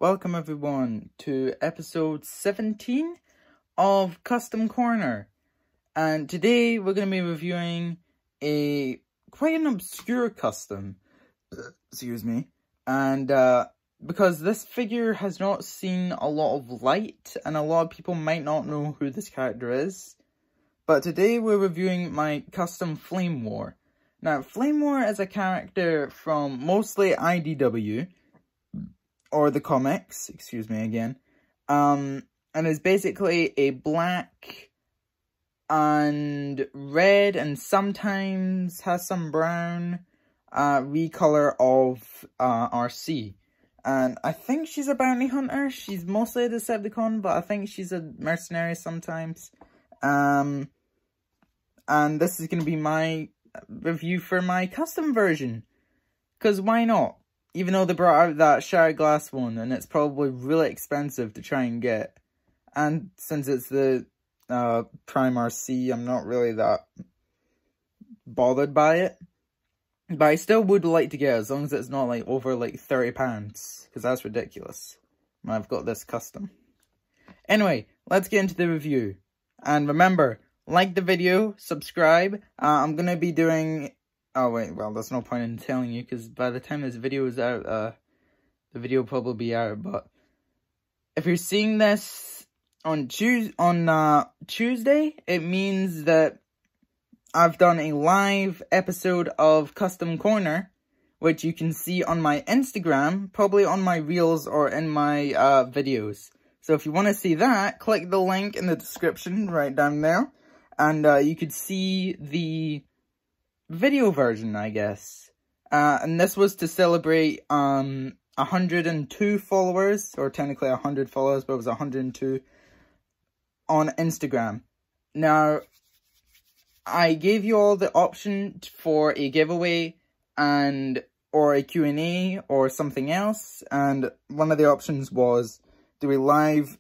welcome everyone to episode 17 of Custom Corner. And today we're going to be reviewing quite an obscure custom, excuse me, and because this figure has not seen a lot of light and a lot of people might not know who this character is. But today we're reviewing my custom Flame War. Now, Flame War is a character from mostly IDW, or the comics, excuse me again, and is basically a black and red and sometimes has some brown recolor of RC. And I think she's a bounty hunter. She's mostly a Decepticon, but I think she's a mercenary sometimes. And this is going to be my review for my custom version, because why not? Even though they brought out that Shattered Glass one, and it's probably really expensive to try and get, and since it's the Prime RC, I'm not really that bothered by it, but I still would like to get it, as long as it's not like over like £30, because that's ridiculous when I've got this custom. Anyway, let's get into the review, and remember, like the video, subscribe. I'm going to be doing... Oh, wait, well, there's no point in telling you, because by the time this video is out, the video will probably be out, but... If you're seeing this on Tuesday, it means that I've done a live episode of Custom Corner, which you can see on my Instagram, probably on my Reels or in my videos. So if you want to see that, click the link in the description right down there. And you could see the video version, I guess. And this was to celebrate 102 followers, or technically 100 followers, but it was 102 on Instagram. Now, I gave you all the option for a giveaway or a Q&A or something else, and one of the options was do a live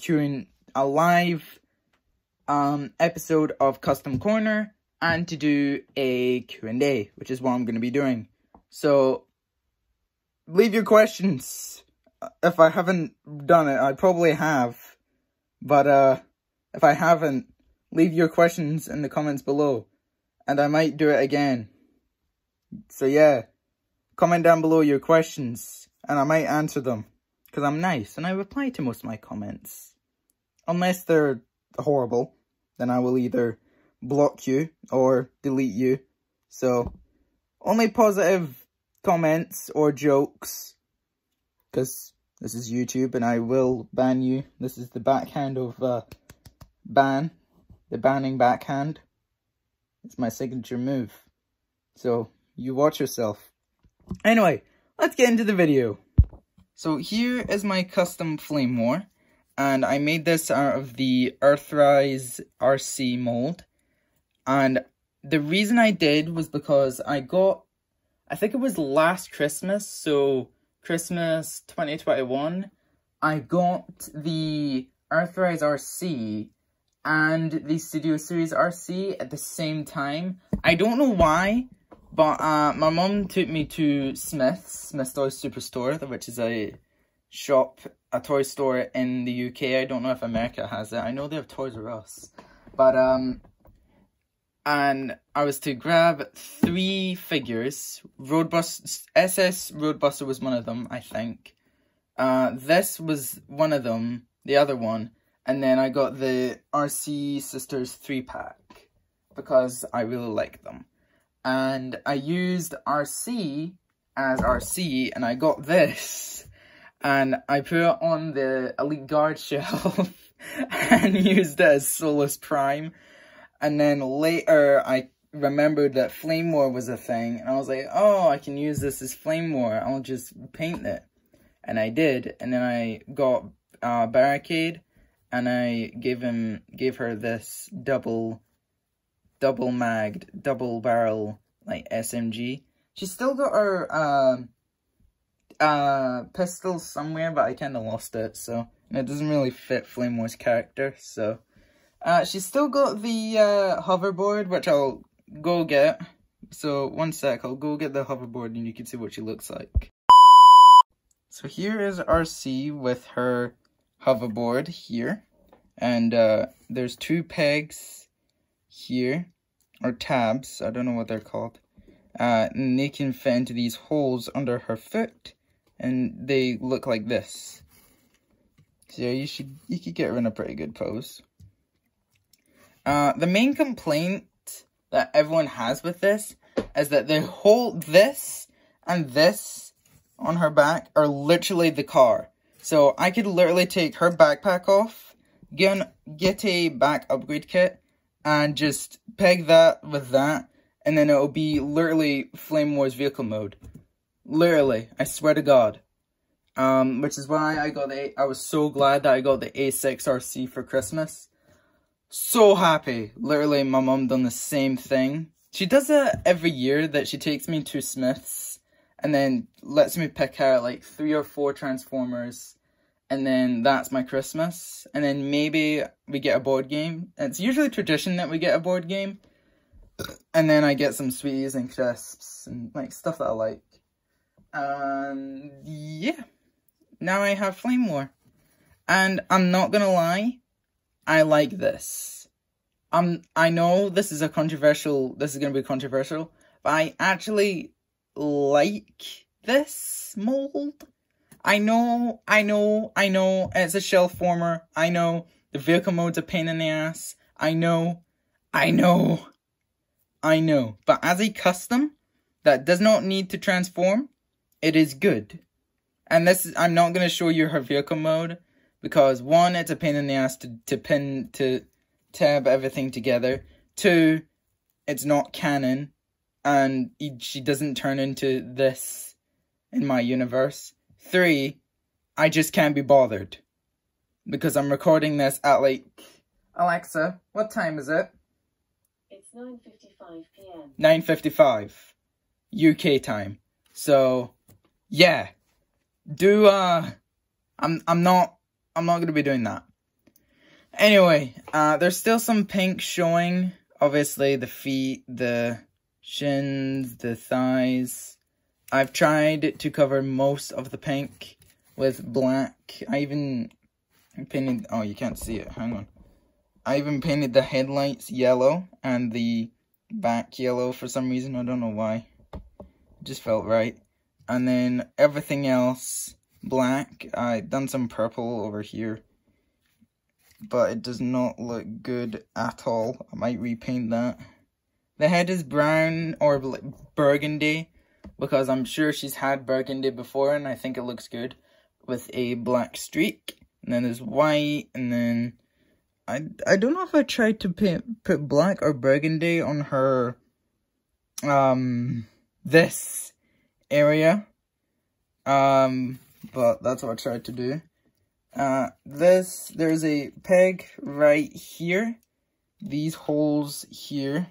episode of Custom Corner, and to do a Q&A, which is what I'm going to be doing. So, leave your questions. If I haven't done it, I probably have. But, if I haven't, leave your questions in the comments below, and I might do it again. So yeah, comment down below your questions, and I might answer them, because I'm nice, and I reply to most of my comments. Unless they're horrible, then I will either block you or delete you. So, only positive comments or jokes, because this is YouTube and I will ban you. This is the backhand of ban, the banning backhand. It's my signature move. So, you watch yourself. Anyway, let's get into the video. So, here is my custom Flame War. And I made this out of the Earthrise RC mold. And the reason I did was because I think it was last Christmas, so Christmas 2021, I got the Earthrise RC and the Studio Series RC at the same time. I don't know why, but my mom took me to Smith's Toys Superstore, which is a toy store in the UK. I don't know if America has it. I know they have Toys R Us. But, and I was to grab 3 figures. SS Roadbuster was one of them, I think. This was one of them, the other one. And then I got the RC Sisters 3-pack, because I really like them. And I used RC as RC, and I got this. And I put it on the Elite Guard shelf and used it as Solus Prime. And then later, I remembered that Flame War was a thing. And I was like, oh, I can use this as Flame War. I'll just paint it. And I did. And then I got Barricade. And I gave her this double magged, double barrel, like, SMG. She's still got her pistol somewhere, but I kind of lost it, so it doesn't really fit Flame War's character. So she's still got the hoverboard, which I'll go get. So one sec, I'll go get the hoverboard and you can see what she looks like. So here is RC with her hoverboard here. And there's 2 pegs here, or tabs, I don't know what they're called. And they can fit into these holes under her foot, and they look like this. So you could get her in a pretty good pose. The main complaint that everyone has with this is that the whole this and this on her back are literally the car. So I could literally take her backpack off, get a back upgrade kit, and just peg that with that, and then it'll be literally Flame Wars vehicle mode. Literally, I swear to God. Which is why I was so glad that I got the A6 RC for Christmas. So happy. Literally, my mom done the same thing. She does it every year, that she takes me to Smith's and then lets me pick out like 3 or 4 Transformers. And then that's my Christmas. And then maybe we get a board game. It's usually tradition that we get a board game. And then I get some sweeties and crisps and like stuff that I like. Yeah. Now I have Flame War. And I'm not gonna lie, I like this. I know this is gonna be controversial, but I actually like this mold. I know, it's a shell former. I know, the vehicle mode's a pain in the ass. I know. But as a custom that does not need to transform, it is good. And I'm not going to show you her vehicle mode, because 1, it's a pain in the ass to tab everything together. 2, it's not canon, and she doesn't turn into this in my universe. 3, I just can't be bothered, because I'm recording this at like, Alexa, what time is it? It's 9:55 p.m. 9:55 UK time. So, yeah. I'm not gonna be doing that. Anyway, there's still some pink showing. Obviously, the feet, the shins, the thighs. I've tried to cover most of the pink with black. I even painted, oh, you can't see it, hang on. I even painted the headlights yellow and the back yellow for some reason. I don't know why. It just felt right. And then everything else black. I done some purple over here, but it does not look good at all. I might repaint that. The head is brown or burgundy, because I'm sure she's had burgundy before, and I think it looks good with a black streak. And then there's white, and then I don't know if I tried to put black or burgundy on her this area, but that's what I tried to do. There's a peg right here, these holes here,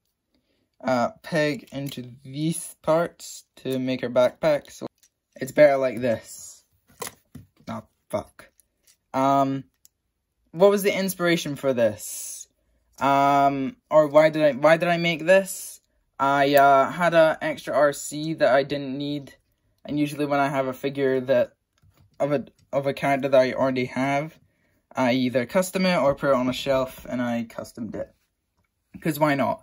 peg into these parts to make her backpack, so it's better like this. Oh, fuck. What was the inspiration for this? Or why did I make this? I had an extra RC that I didn't need, and usually when I have a figure of a character that I already have, I either custom it or put it on a shelf, and I customed it. Because why not?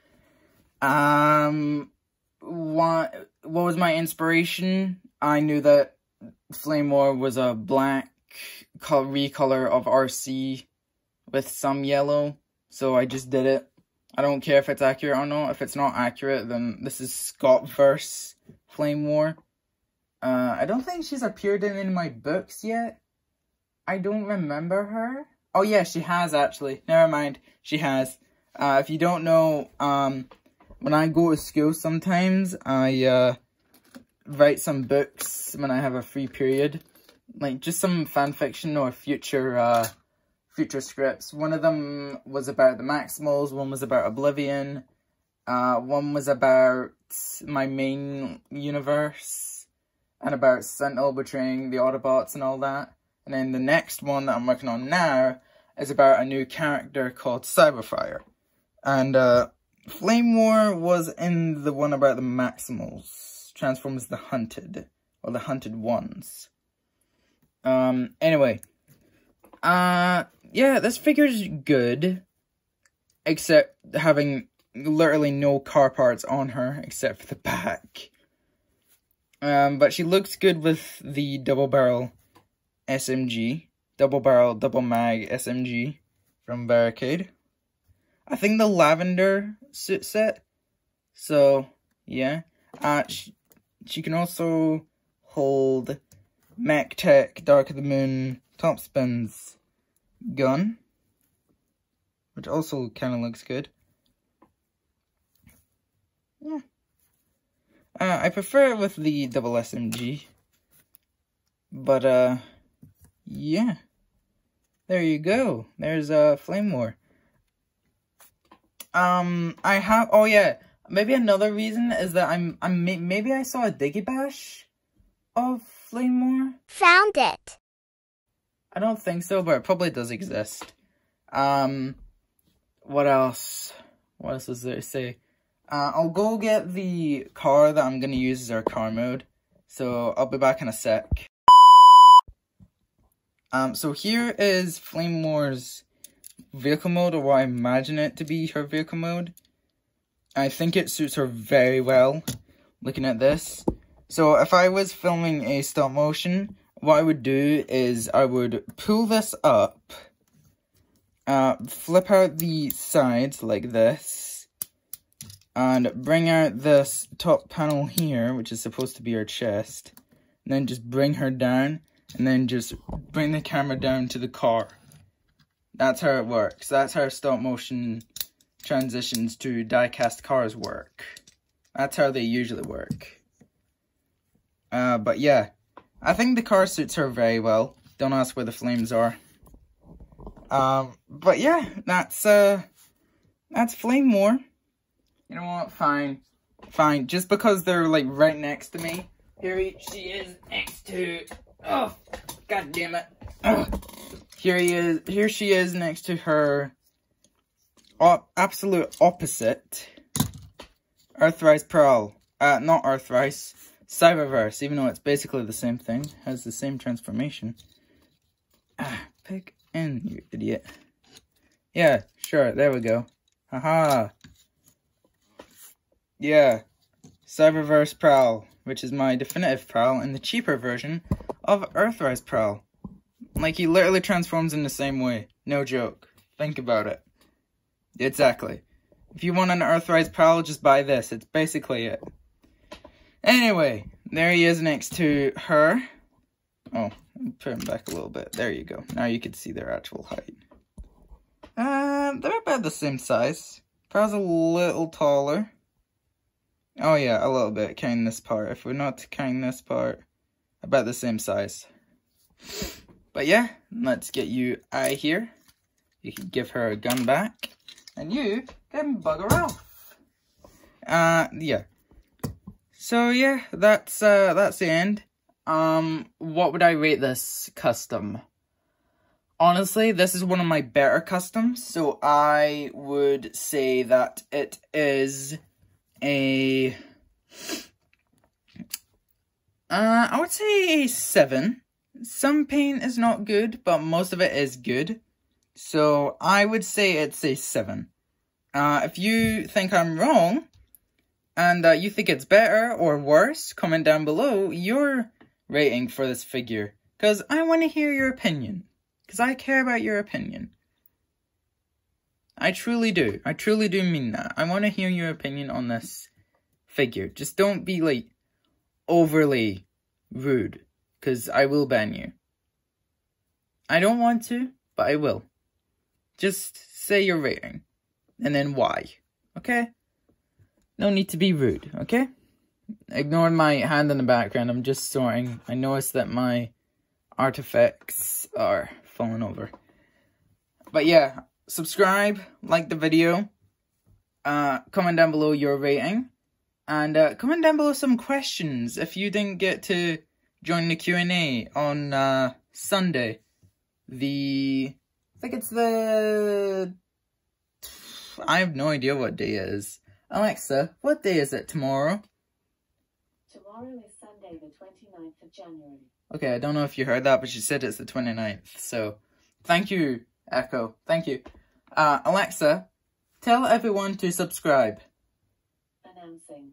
What was my inspiration? I knew that Flame War was a black recolor of RC with some yellow, so I just did it. I don't care if it's accurate or not. If it's not accurate, then this is Scott-verse Flame War. I don't think she's appeared in any of my books yet. I don't remember her. Oh yeah, she has actually. Never mind, she has. If you don't know, when I go to school sometimes, I write some books when I have a free period. Like, just some fan fiction or future scripts. One of them was about the Maximals, one was about Oblivion, one was about my main universe, and about Sentinel betraying the Autobots and all that. And then the next one that I'm working on now is about a new character called Cyberfire. And Flame War was in the one about the Maximals, Transformers the Hunted, or the Hunted Ones. Anyway. Yeah, this figure's good. Except having literally no car parts on her, except for the back. But she looks good with the double barrel SMG. Double barrel, double mag SMG from Barricade. I think the lavender suit set. So, yeah. She can also hold MechTech Dark of the Moon Topspin's gun, which also kind of looks good. Yeah. I prefer it with the double SMG. But, yeah. There you go. There's, Flame War. Oh yeah, maybe another reason is that maybe I saw a Digibash of Flame War. Found it. I don't think so, but it probably does exist. What else? What else is there to say? I'll go get the car that I'm gonna use as our car mode. So I'll be back in a sec. So here is Flame War's vehicle mode, or what I imagine it to be her vehicle mode. I think it suits her very well, looking at this. So if I was filming a stop motion, what I would do is I would pull this up, flip out the sides like this, and bring out this top panel here, which is supposed to be her chest, and then just bring her down, and then just bring the camera down to the car. That's how it works. That's how stop motion transitions to die-cast cars work. That's how they usually work. But yeah, I think the car suits her very well. Don't ask where the flames are. But yeah, that's Flame War. You know what? Fine. Fine. Just because they're like right next to me. Here she is next to. Oh, god damn it. Ugh. Here she is next to her absolute opposite, Earthrise Prowl. Not Earthrise, Cyberverse, even though it's basically the same thing, has the same transformation. Pick in, you idiot. Yeah, sure, there we go. Haha. Yeah, Cyberverse Prowl, which is my definitive Prowl and the cheaper version of Earthrise Prowl. Like, he literally transforms in the same way. No joke. Think about it. Exactly. If you want an Earthrise Prowl, just buy this. It's basically it. Anyway, there he is next to her. Oh, put him back a little bit. There you go. Now you can see their actual height. They're about the same size. Prowl's a little taller. Oh yeah, a little bit, counting this part. If we're not counting this part, about the same size. But yeah, let's get you out of here. You can give her a gun back, and you can bugger off. Yeah. So yeah, that's the end. What would I rate this custom? Honestly, this is one of my better customs, so I would say that it is a... I would say a 7. Some paint is not good, but most of it is good. So I would say it's a 7. If you think I'm wrong, and you think it's better or worse, comment down below your rating for this figure. Because I want to hear your opinion. Because I care about your opinion. I truly do. I truly do mean that. I want to hear your opinion on this figure. Just don't be, like, overly rude. Because I will ban you. I don't want to, but I will. Just say your rating. And then why. Okay? No need to be rude, okay? Ignore my hand in the background. I'm just sorting. I noticed that my artifacts are falling over. But yeah, subscribe, like the video. Comment down below your rating. And comment down below some questions if you didn't get to join the Q&A on Sunday. I think it's the... I have no idea what day it is. Alexa, what day is it tomorrow? Tomorrow is Sunday, Monday, the 29th of January. Okay, I don't know if you heard that, but she said it's the 29th. So, thank you, Echo. Thank you. Alexa, tell everyone to subscribe. Announcing.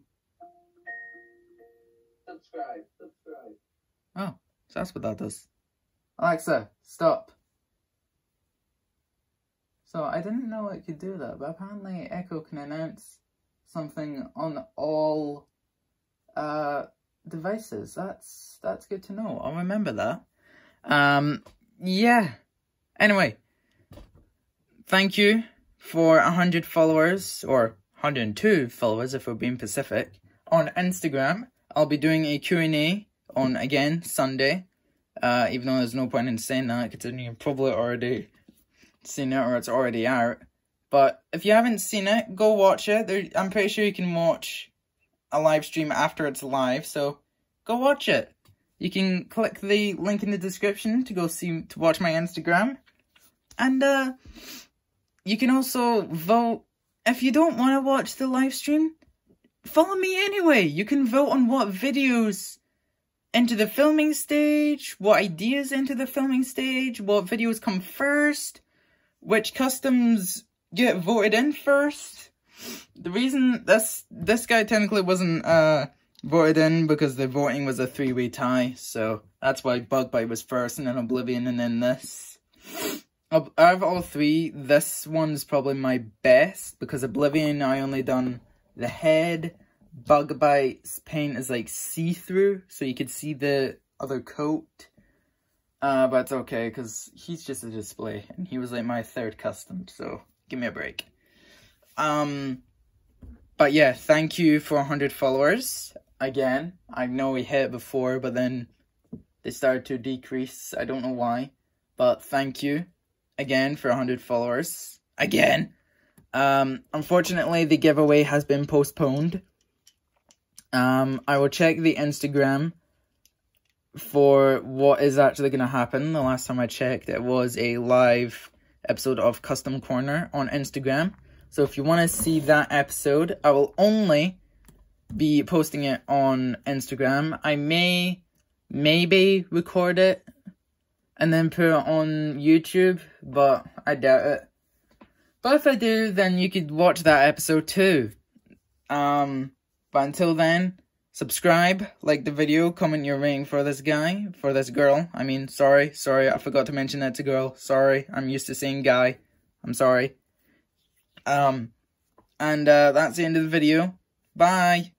Subscribe. Oh, so that's what that does. Alexa, stop. So, I didn't know it could do that, but apparently Echo can announce something on all devices. That's good to know. I'll remember that. Yeah. Anyway, thank you for 100 followers, or 102 followers if we're being Pacific, on Instagram. I'll be doing a Q&A on, again, Sunday. Even though there's no point in saying that, considering you've probably already seen it or it's already out. But if you haven't seen it, go watch it. I'm pretty sure you can watch a live stream after it's live, so go watch it. You can click the link in the description to watch my Instagram. And you can also vote. If you don't want to watch the live stream, follow me anyway. You can vote on what videos enter the filming stage, what ideas enter the filming stage, what videos come first, which customs get voted in first. The reason this guy technically wasn't voted in because the voting was a 3-way tie, so that's why Bug Bite was first, and then Oblivion, and then this. Out of all three, this one's probably my best, because Oblivion I only done the head. Bug Bite's paint is like see-through, so you could see the other coat. But it's okay, because he's just a display, and he was like my third custom, so give me a break. But yeah, thank you for 100 followers. Again, I know we hit it before, but then they started to decrease. I don't know why, but thank you again for 100 followers. Again. Unfortunately, the giveaway has been postponed. I will check the Instagram for what is actually going to happen. The last time I checked, it was a live episode of Custom Corner on Instagram. So if you want to see that episode, I will only be posting it on Instagram. I maybe record it and then put it on YouTube, but I doubt it. But if I do, then you could watch that episode too. But until then, subscribe, like the video, comment your rating for this guy, for this girl. I mean, sorry, I forgot to mention that's a girl. Sorry, I'm used to saying guy. I'm sorry. And that's the end of the video. Bye.